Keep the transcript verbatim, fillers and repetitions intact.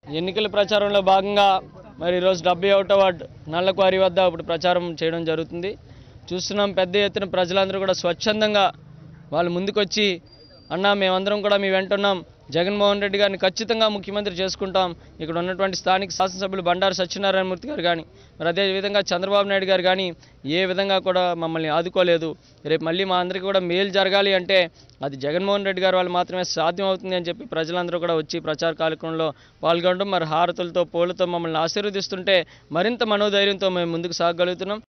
ఎన్నికల ప్రచారంలో భాగంగా మరి ఈరోజు డెబ్బై ఒకటో వార్డు నల్లక్వారీ వద్ద ఇప్పుడు ప్రచారం చేయడం జరుగుతుంది. చూస్తున్నాం పెద్ద ఎత్తున ప్రజలందరూ కూడా స్వచ్ఛందంగా వాళ్ళు ముందుకొచ్చి అన్నా మేమందరం కూడా మీ వెంట ఉన్నాం, జగన్మోహన్ రెడ్డి గారిని ఖచ్చితంగా ముఖ్యమంత్రి చేసుకుంటాం. ఇక్కడ ఉన్నటువంటి స్థానిక శాసనసభ్యులు బండారు సత్యనారాయణమూర్తి గారు కానీ మరి అదేవిధంగా చంద్రబాబు నాయుడు గారు కానీ ఏ విధంగా కూడా మమ్మల్ని ఆదుకోలేదు. రేపు మళ్ళీ మా అందరికీ కూడా మేలు జరగాలి అంటే అది జగన్మోహన్ రెడ్డి గారు వాళ్ళు మాత్రమే సాధ్యం అవుతుంది అని చెప్పి ప్రజలందరూ కూడా వచ్చి ప్రచార కార్యక్రమంలో పాల్గొనడం, మరి హారతులతో పూలతో మమ్మల్ని ఆశీర్వదిస్తుంటే మరింత మనోధైర్యంతో మేము ముందుకు సాగగలుగుతున్నాం.